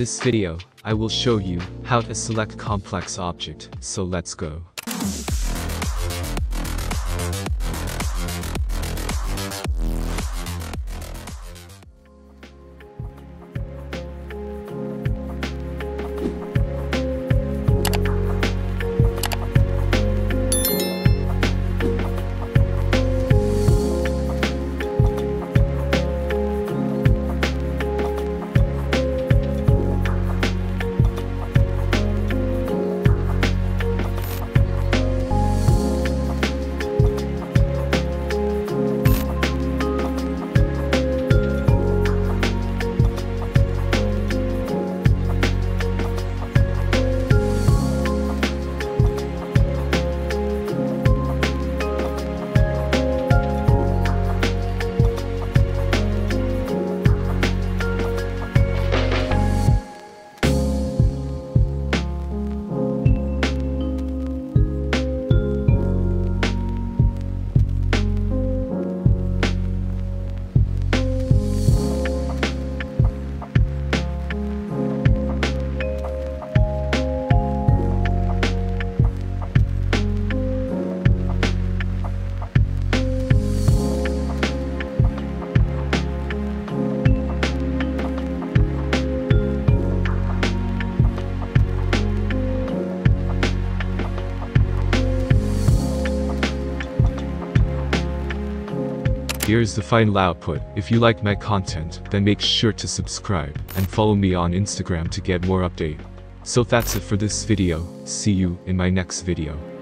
this video, I will show you how to select complex object, so let's go. Here's the final output. If you like my content, then make sure to subscribe and follow me on Instagram to get more update. So that's it for this video. See you in my next video.